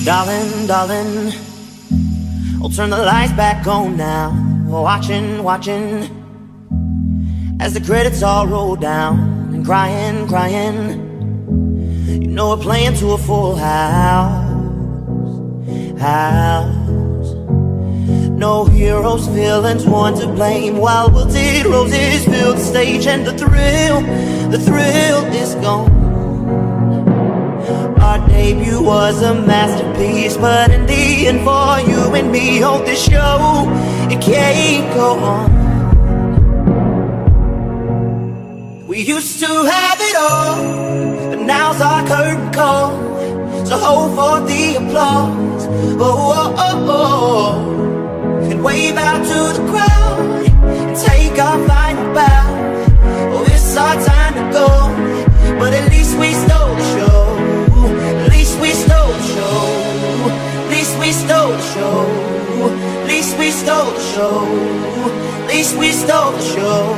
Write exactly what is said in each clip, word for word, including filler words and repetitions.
Darling, darling, I'll turn the lights back on now. Watching, watching as the credits all roll down. And crying, crying, you know we're playing to a full house. House. No heroes, villains, one to blame. While wilted roses fill the stage. And the thrill, the thrill is gone. Our debut was a masterpiece, but in the end for you and me, oh, this show, it can't go on. We used to have it all, but now's our curtain call. So hold for the applause, oh, oh, oh, oh. And wave out to the crowd, and take our final bow. Oh, it's our time to go, but at least we stole the show. At least we stole the show. At least we stole the show. At least we stole the show. At least we stole the show.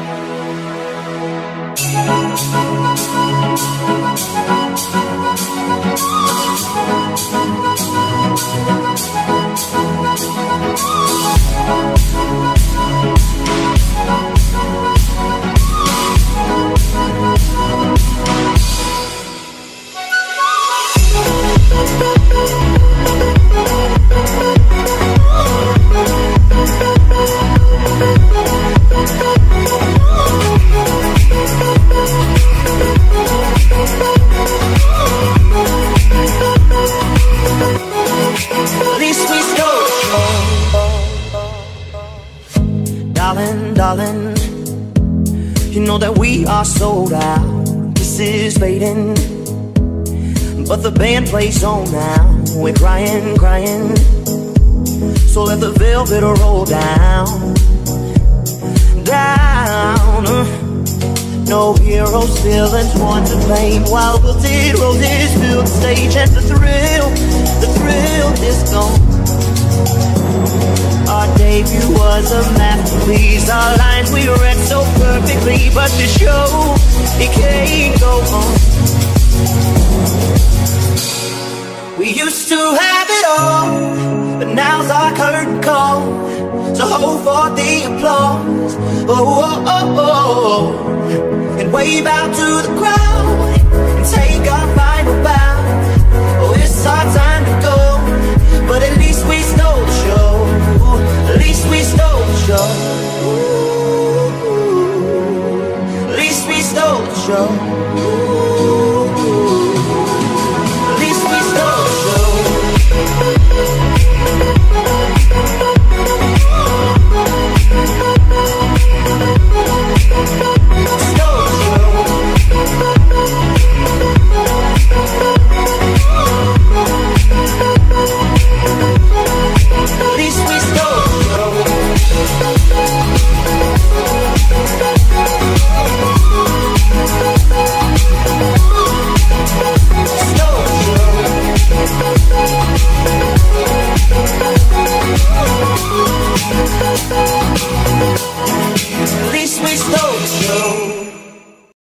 Darling, darling, you know that we are sold out. This is fading, but the band plays on now. We're crying, crying, so let the velvet roll down, down. No heroes, villains, one to blame. While wilted roses fill the stage. And the thrill, the thrill is gone. Our debut was a masterpiece. Our lines we read so perfectly, but the show, it can't go on. We used to have it all, but now's our curtain call. So hold for the applause, oh, oh, oh, oh. And wave out to the crowd, and take our